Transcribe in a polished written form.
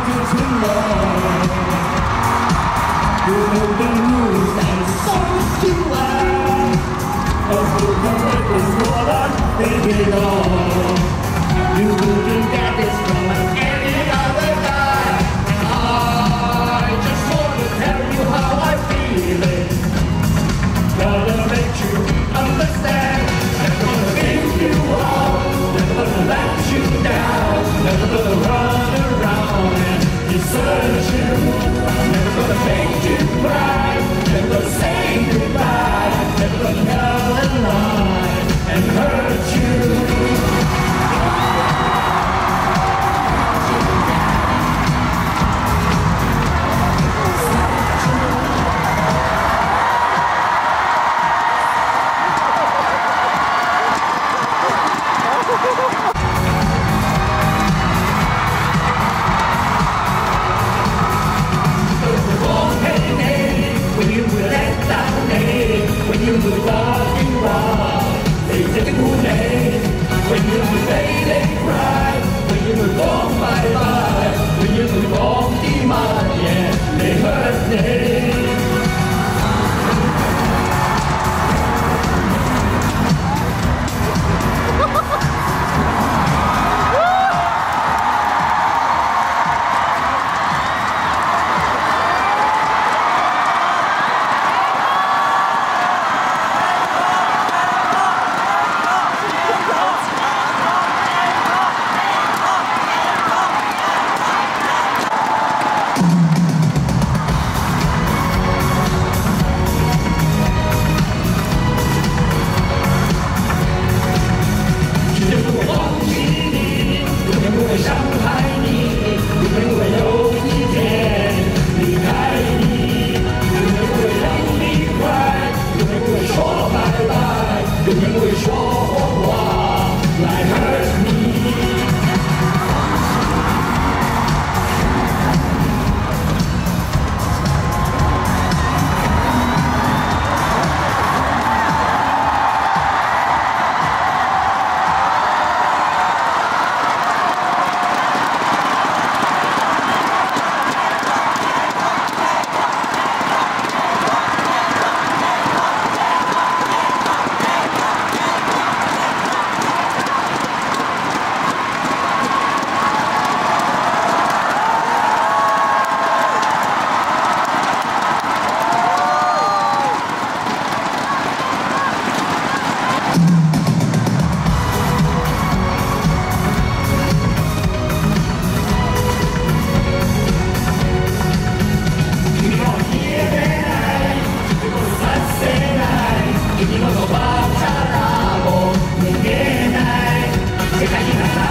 to love. You know the rules and songs to learn. A book of reckless water, take it all. You wouldn't get this from any other guy. I just want to tell you how I feel it. Gotta make you understand. Never gonna give you up. Never gonna let you down. Never gonna run around and desert you. Never gonna make you cry. Never gonna say goodbye. Never gonna tell a lie and hurt you. When you move they cry. When you move on, bye-bye. When you move on, demand, yeah, they hurt me. You're